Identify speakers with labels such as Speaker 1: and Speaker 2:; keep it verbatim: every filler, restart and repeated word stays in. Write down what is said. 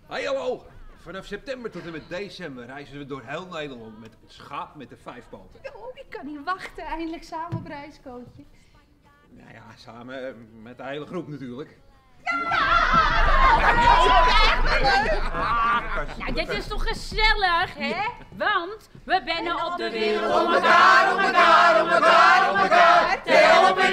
Speaker 1: Hey, hallo. Vanaf september tot en met december reizen we door heel Nederland met een schaap met de vijf poten.
Speaker 2: Oh, ik kan niet wachten. Eindelijk samen op reis, Kootje.
Speaker 1: Nou ja, samen met de hele groep natuurlijk.
Speaker 3: Nou, dit is toch gezellig, hè? Want we bennen op de wereld om elkaar, om elkaar, om elkaar, om elkaar te helpen.